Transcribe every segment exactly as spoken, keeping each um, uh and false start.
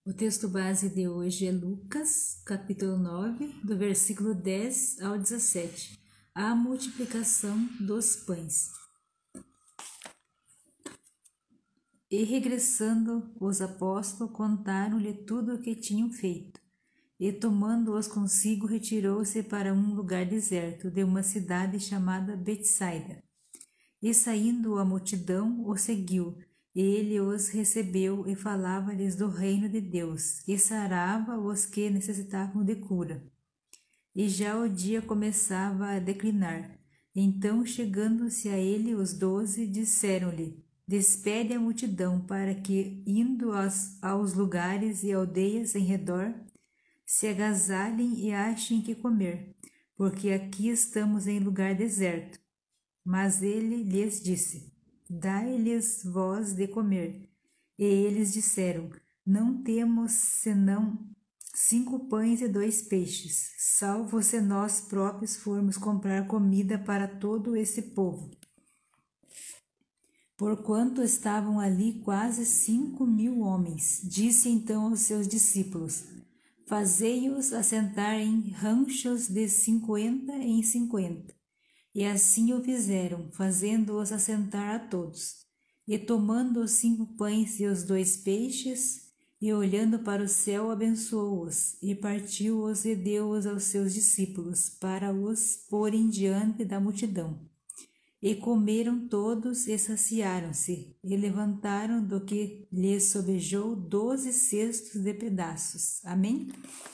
O texto base de hoje é Lucas, capítulo nove, do versículo dez ao dezessete, a multiplicação dos pães. E regressando os apóstolos, contaram-lhe tudo o que tinham feito. E tomando-os consigo, retirou-se para um lugar deserto, de uma cidade chamada Betsaida. E saindo a multidão, o seguiu. E ele os recebeu e falava-lhes do reino de Deus, e sarava os que necessitavam de cura. E já o dia começava a declinar. Então, chegando-se a ele os doze, disseram-lhe: Despede a multidão, para que, indo aos, aos lugares e aldeias em redor, se agasalhem e achem que comer, porque aqui estamos em lugar deserto. Mas ele lhes disse: Dai-lhes vós de comer. E eles disseram: Não temos senão cinco pães e dois peixes, salvo se nós próprios formos comprar comida para todo esse povo. Porquanto estavam ali quase cinco mil homens. Disse então aos seus discípulos: Fazei-os assentar em ranchos de cinquenta em cinquenta. E assim o fizeram, fazendo-os assentar a todos. E tomando os cinco pães e os dois peixes, e olhando para o céu, abençoou-os, e partiu-os e deu-os aos seus discípulos, para os porem diante da multidão. E comeram todos e saciaram-se, e levantaram do que lhes sobejou doze cestos de pedaços. Amém?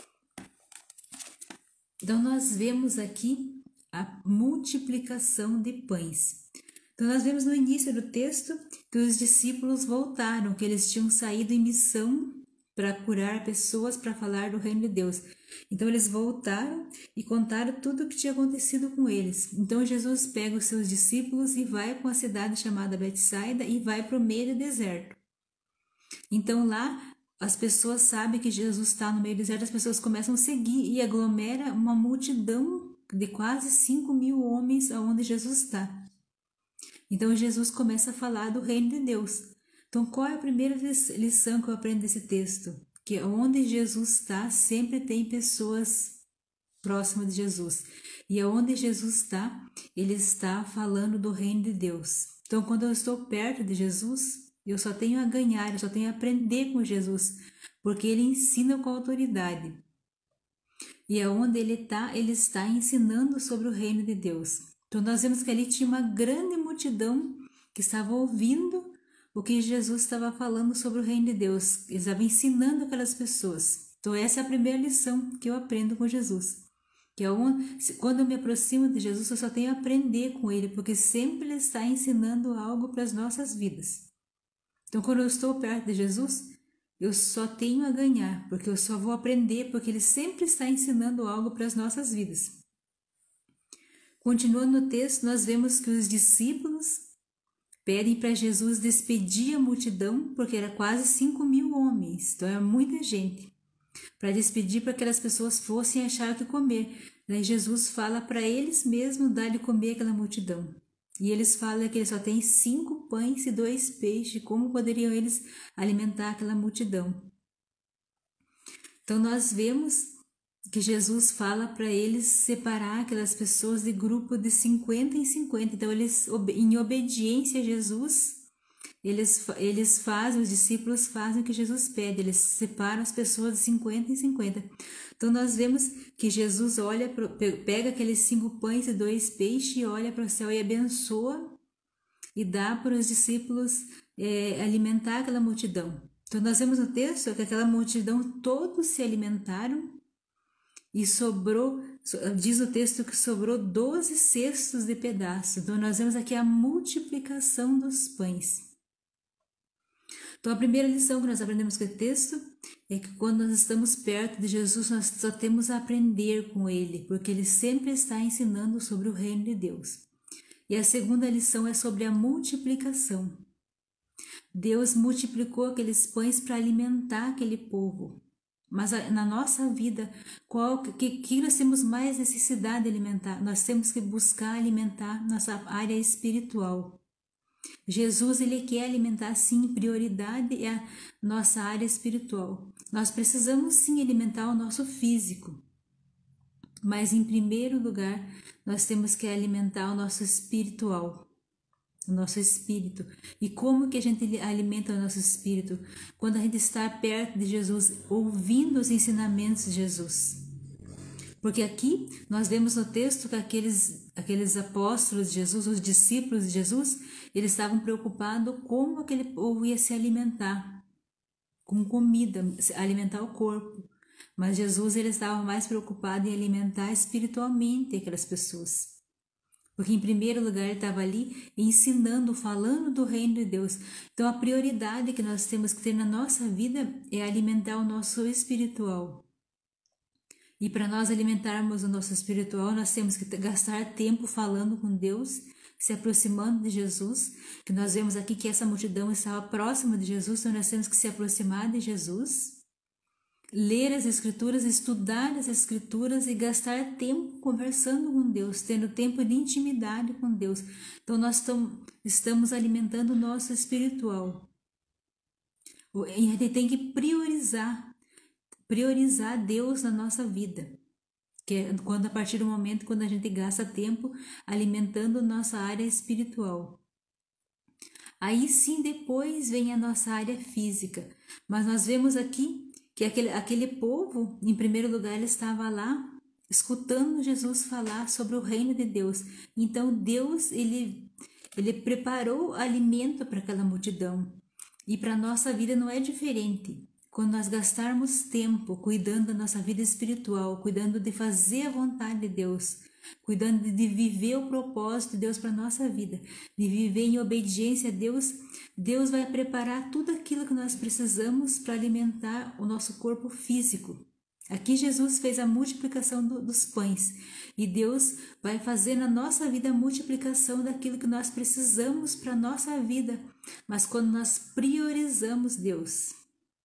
Então nós vemos aqui a multiplicação de pães. Então nós vemos no início do texto que os discípulos voltaram, que eles tinham saído em missão para curar pessoas, para falar do reino de Deus. Então eles voltaram e contaram tudo o que tinha acontecido com eles. Então Jesus pega os seus discípulos e vai para uma cidade chamada Betsaida e vai para o meio do deserto. Então lá as pessoas sabem que Jesus está no meio do deserto, as pessoas começam a seguir e aglomera uma multidão de quase cinco mil homens aonde Jesus está. Então Jesus começa a falar do reino de Deus. Então qual é a primeira lição que eu aprendo desse texto? Que onde Jesus está, sempre tem pessoas próximas de Jesus. E aonde Jesus está, ele está falando do reino de Deus. Então quando eu estou perto de Jesus, eu só tenho a ganhar, eu só tenho a aprender com Jesus, porque ele ensina com autoridade. E aonde ele está, ele está ensinando sobre o reino de Deus. Então nós vemos que ali tinha uma grande multidão que estava ouvindo o que Jesus estava falando sobre o reino de Deus. Ele estava ensinando aquelas pessoas. Então essa é a primeira lição que eu aprendo com Jesus. Que é onde, quando eu me aproximo de Jesus, eu só tenho a aprender com ele, porque sempre ele está ensinando algo para as nossas vidas. Então quando eu estou perto de Jesus, eu só tenho a ganhar, porque eu só vou aprender, porque ele sempre está ensinando algo para as nossas vidas. Continuando no texto, nós vemos que os discípulos pedem para Jesus despedir a multidão, porque era quase cinco mil homens, então é muita gente, para despedir para que aquelas pessoas fossem achar o que comer. Daí Jesus fala para eles mesmos dar de comer aquela multidão. E eles falam que eles só têm cinco pães e dois peixes. Como poderiam eles alimentar aquela multidão? Então nós vemos que Jesus fala para eles separar aquelas pessoas de grupo de cinquenta em cinquenta. Então eles, em obediência a Jesus, eles, eles fazem, os discípulos fazem o que Jesus pede. Eles separam as pessoas de cinquenta em cinquenta. Então nós vemos que Jesus olha, pega aqueles cinco pães e dois peixes e olha para o céu e abençoa e dá para os discípulos é, alimentar aquela multidão. Então nós vemos no texto que aquela multidão todos se alimentaram e sobrou, diz o texto que sobrou doze cestos de pedaços. Então nós vemos aqui a multiplicação dos pães. Então a primeira lição que nós aprendemos com o texto é que quando nós estamos perto de Jesus, nós só temos a aprender com ele, porque ele sempre está ensinando sobre o reino de Deus. E a segunda lição é sobre a multiplicação. Deus multiplicou aqueles pães para alimentar aquele povo. Mas na nossa vida, qual que, que nós temos mais necessidade de alimentar? Nós temos que buscar alimentar nossa área espiritual. Jesus, ele quer alimentar, sim, prioridade é a nossa área espiritual. Nós precisamos, sim, alimentar o nosso físico, mas, em primeiro lugar, nós temos que alimentar o nosso espiritual, o nosso espírito. E como que a gente alimenta o nosso espírito? Quando a gente está perto de Jesus, ouvindo os ensinamentos de Jesus. Porque aqui nós vemos no texto que aqueles, aqueles apóstolos de Jesus, os discípulos de Jesus, eles estavam preocupados como aquele povo ia se alimentar, com comida, alimentar o corpo. Mas Jesus, ele estava mais preocupado em alimentar espiritualmente aquelas pessoas. Porque em primeiro lugar ele estava ali ensinando, falando do reino de Deus. Então a prioridade que nós temos que ter na nossa vida é alimentar o nosso espiritual. E para nós alimentarmos o nosso espiritual, nós temos que gastar tempo falando com Deus, se aproximando de Jesus, que nós vemos aqui que essa multidão estava próxima de Jesus, então nós temos que se aproximar de Jesus, ler as Escrituras, estudar as Escrituras e gastar tempo conversando com Deus, tendo tempo de intimidade com Deus. Então nós estamos alimentando o nosso espiritual. E a gente tem que priorizar, priorizar Deus na nossa vida, que é quando a partir do momento quando a gente gasta tempo alimentando nossa área espiritual. Aí sim depois vem a nossa área física, mas nós vemos aqui que aquele, aquele povo, em primeiro lugar, ele estava lá escutando Jesus falar sobre o reino de Deus. Então Deus, ele, ele preparou alimento para aquela multidão. E para a nossa vida não é diferente. Quando nós gastarmos tempo cuidando da nossa vida espiritual, cuidando de fazer a vontade de Deus, cuidando de viver o propósito de Deus para a nossa vida, de viver em obediência a Deus, Deus vai preparar tudo aquilo que nós precisamos para alimentar o nosso corpo físico. Aqui Jesus fez a multiplicação do, dos pães e Deus vai fazer na nossa vida a multiplicação daquilo que nós precisamos para a nossa vida, mas quando nós priorizamos Deus.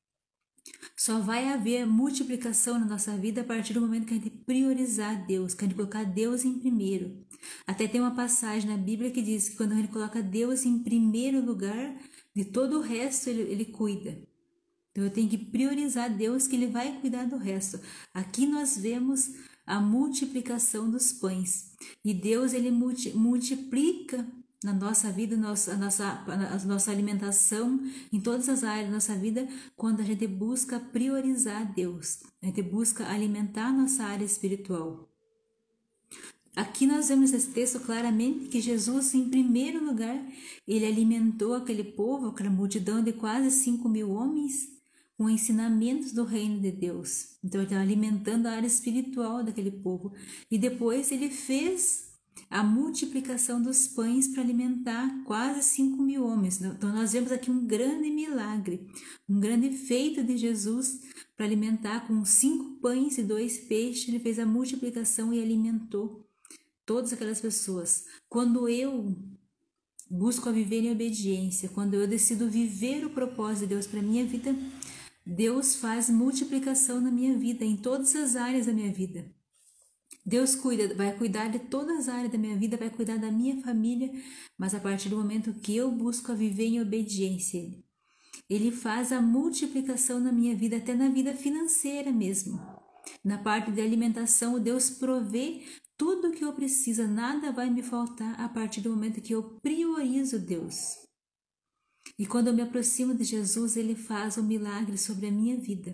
Só vai haver multiplicação na nossa vida a partir do momento que a gente priorizar Deus, que a gente colocar Deus em primeiro. Até tem uma passagem na Bíblia que diz que quando a gente coloca Deus em primeiro lugar, de todo o resto ele, ele cuida. Então eu tenho que priorizar Deus, que ele vai cuidar do resto. Aqui nós vemos a multiplicação dos pães. E Deus, ele multi, multiplica na nossa vida, nossa, a, nossa, a nossa alimentação, em todas as áreas da nossa vida, quando a gente busca priorizar Deus. A gente busca alimentar a nossa área espiritual. Aqui nós vemos nesse texto claramente que Jesus, em primeiro lugar, ele alimentou aquele povo, aquela multidão de quase cinco mil homens, com ensinamentos do reino de Deus. Então ele estava alimentando a área espiritual daquele povo. E depois ele fez a multiplicação dos pães para alimentar quase cinco mil homens. Então nós vemos aqui um grande milagre, um grande feito de Jesus para alimentar com cinco pães e dois peixes. Ele fez a multiplicação e alimentou todas aquelas pessoas. Quando eu busco a viver em obediência, quando eu decido viver o propósito de Deus para a minha vida, Deus faz multiplicação na minha vida, em todas as áreas da minha vida. Deus cuida, vai cuidar de todas as áreas da minha vida, vai cuidar da minha família, mas a partir do momento que eu busco a viver em obediência a Ele, Ele faz a multiplicação na minha vida, até na vida financeira mesmo. Na parte de alimentação, Deus provê tudo o que eu preciso, nada vai me faltar a partir do momento que eu priorizo Deus. E quando eu me aproximo de Jesus, Ele faz um milagre sobre a minha vida.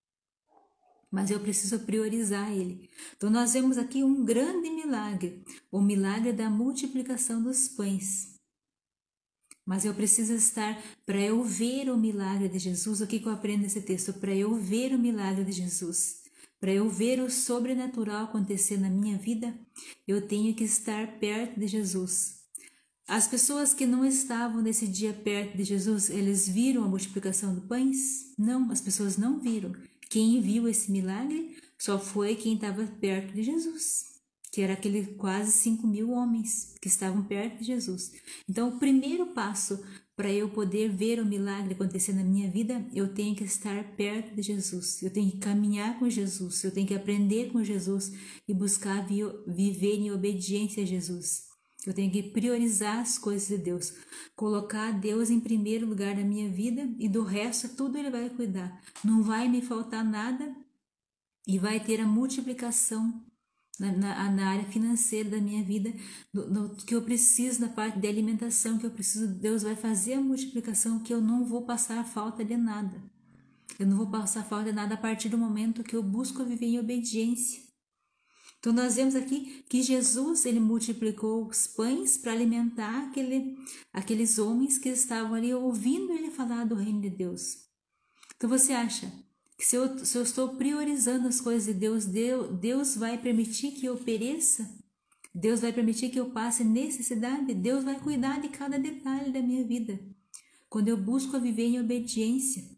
Mas eu preciso priorizar Ele. Então nós vemos aqui um grande milagre, o milagre da multiplicação dos pães. Mas eu preciso estar, para eu ver o milagre de Jesus, o que, que eu aprendo nesse texto? Para eu ver o milagre de Jesus, para eu ver o sobrenatural acontecer na minha vida, eu tenho que estar perto de Jesus. As pessoas que não estavam nesse dia perto de Jesus, eles viram a multiplicação dos pães? Não, as pessoas não viram. Quem viu esse milagre só foi quem estava perto de Jesus, que era aqueles quase cinco mil homens que estavam perto de Jesus. Então, o primeiro passo para eu poder ver o milagre acontecer na minha vida, eu tenho que estar perto de Jesus, eu tenho que caminhar com Jesus, eu tenho que aprender com Jesus e buscar viver em obediência a Jesus. Eu tenho que priorizar as coisas de Deus, colocar Deus em primeiro lugar na minha vida e do resto tudo Ele vai cuidar. Não vai me faltar nada e vai ter a multiplicação na, na, na área financeira da minha vida, do, do que eu preciso, na parte de alimentação que eu preciso. Deus vai fazer a multiplicação que eu não vou passar falta de nada. Eu não vou passar falta de nada a partir do momento que eu busco viver em obediência. Então nós vemos aqui que Jesus ele multiplicou os pães para alimentar aquele, aqueles homens que estavam ali ouvindo ele falar do reino de Deus. Então você acha que se eu, se eu estou priorizando as coisas de Deus, Deus, Deus vai permitir que eu pereça? Deus vai permitir que eu passe necessidade? Deus vai cuidar de cada detalhe da minha vida, quando eu busco viver em obediência.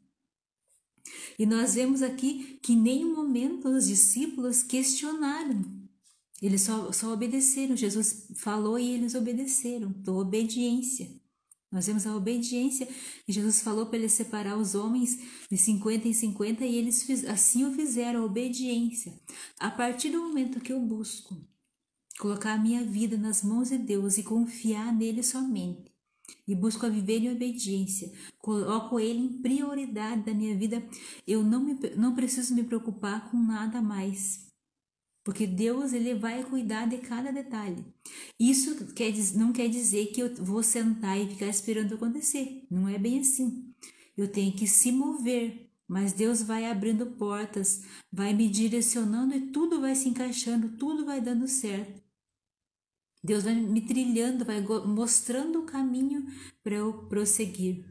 E nós vemos aqui que em nenhum momento os discípulos questionaram. Eles só, só obedeceram. Jesus falou e eles obedeceram. Então, obediência. Nós vemos a obediência. E Jesus falou para eles separar os homens de cinquenta em cinquenta e eles fiz, assim o fizeram, a obediência. A partir do momento que eu busco colocar a minha vida nas mãos de Deus e confiar nele somente, e busco a viver em obediência, coloco ele em prioridade da minha vida, eu não, me, não preciso me preocupar com nada mais, porque Deus ele vai cuidar de cada detalhe. Isso quer, não quer dizer que eu vou sentar e ficar esperando acontecer, não é bem assim. Eu tenho que se mover, mas Deus vai abrindo portas, vai me direcionando e tudo vai se encaixando, tudo vai dando certo. Deus vai me trilhando, vai mostrando o caminho para eu prosseguir.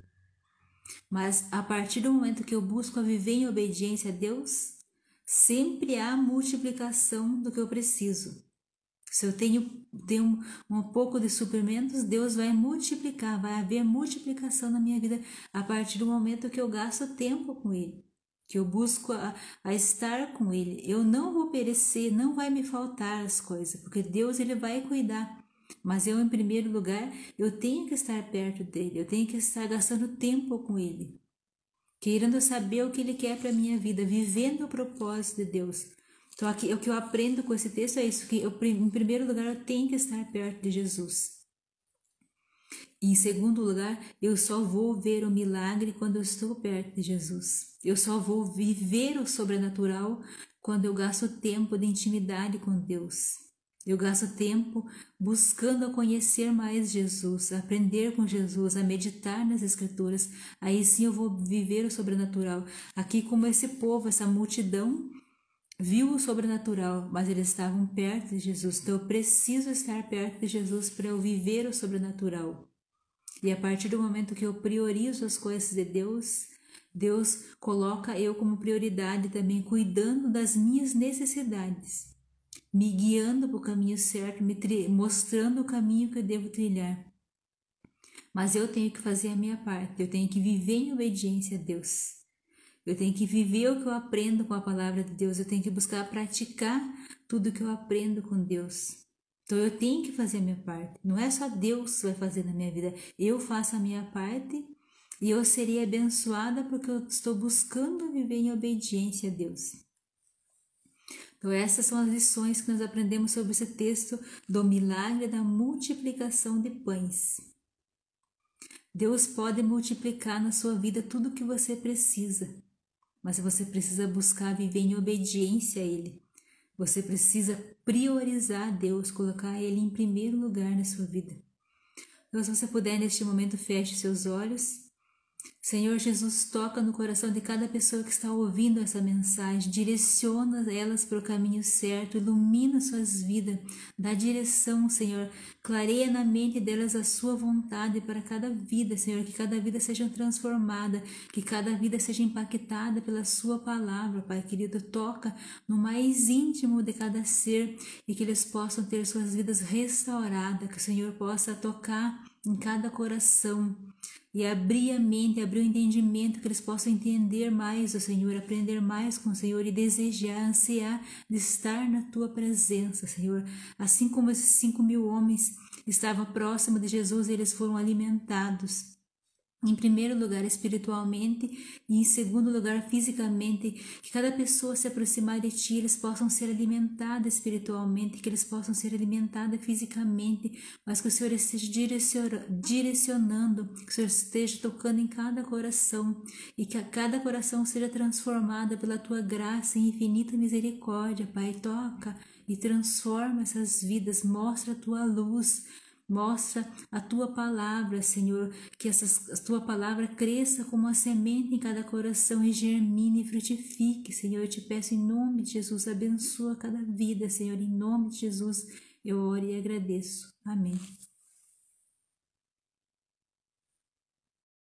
Mas a partir do momento que eu busco a viver em obediência a Deus, sempre há multiplicação do que eu preciso. Se eu tenho, tenho um, um pouco de suprimentos, Deus vai multiplicar, vai haver multiplicação na minha vida a partir do momento que eu gasto tempo com Ele, que eu busco a, a estar com Ele. Eu não vou perecer, não vai me faltar as coisas, porque Deus ele vai cuidar. Mas eu, em primeiro lugar, eu tenho que estar perto dEle, eu tenho que estar gastando tempo com Ele, querendo saber o que Ele quer para a minha vida, vivendo o propósito de Deus. Então, aqui, o que eu aprendo com esse texto é isso, que eu, em primeiro lugar, eu tenho que estar perto de Jesus. E em segundo lugar, eu só vou ver o milagre quando eu estou perto de Jesus. Eu só vou viver o sobrenatural quando eu gasto tempo de intimidade com Deus. Eu gasto tempo buscando conhecer mais Jesus, a aprender com Jesus, a meditar nas Escrituras. Aí sim eu vou viver o sobrenatural. Aqui, como esse povo, essa multidão, viu o sobrenatural, mas eles estavam perto de Jesus. Então eu preciso estar perto de Jesus para eu viver o sobrenatural. E a partir do momento que eu priorizo as coisas de Deus, Deus coloca eu como prioridade também, cuidando das minhas necessidades, me guiando para o caminho certo, me mostrando o caminho que eu devo trilhar. Mas eu tenho que fazer a minha parte, eu tenho que viver em obediência a Deus. Eu tenho que viver o que eu aprendo com a palavra de Deus, eu tenho que buscar praticar tudo que eu aprendo com Deus. Então eu tenho que fazer a minha parte, não é só Deus que vai fazer na minha vida, eu faço a minha parte e eu serei abençoada porque eu estou buscando viver em obediência a Deus. Então essas são as lições que nós aprendemos sobre esse texto do milagre da multiplicação de pães. Deus pode multiplicar na sua vida tudo o que você precisa, mas você precisa buscar viver em obediência a Ele. Você precisa priorizar Deus, colocar Ele em primeiro lugar na sua vida. Então, se você puder, neste momento, feche seus olhos. Senhor Jesus, toca no coração de cada pessoa que está ouvindo essa mensagem, direciona elas para o caminho certo, ilumina suas vidas, dá direção, Senhor, clareia na mente delas a sua vontade para cada vida, Senhor, que cada vida seja transformada, que cada vida seja impactada pela sua palavra, Pai querido, toca no mais íntimo de cada ser e que eles possam ter suas vidas restauradas, que o Senhor possa tocar em cada coração e abrir a mente, abrir o entendimento, que eles possam entender mais o Senhor, aprender mais com o Senhor e desejar, ansiar de estar na Tua presença, Senhor. Assim como esses cinco mil homens estavam próximos de Jesus, eles foram alimentados. Em primeiro lugar, espiritualmente, e em segundo lugar, fisicamente, que cada pessoa se aproximar de Ti, eles possam ser alimentados espiritualmente, que eles possam ser alimentados fisicamente, mas que o Senhor esteja direcionando, que o Senhor esteja tocando em cada coração, e que a cada coração seja transformado pela Tua graça e infinita misericórdia, Pai. Toca e transforma essas vidas, mostra a Tua luz, mostra a Tua palavra, Senhor, que essa, a Tua palavra cresça como uma semente em cada coração e germine e frutifique, Senhor. Eu te peço em nome de Jesus, abençoa cada vida, Senhor, em nome de Jesus, eu oro e agradeço. Amém.